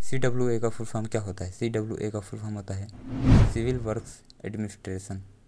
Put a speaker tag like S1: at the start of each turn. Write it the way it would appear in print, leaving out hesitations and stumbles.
S1: CWA का full form क्या होता है? CWA का फुल फॉर्म होता है सिविल वर्क्स एडमिनिस्ट्रेशन।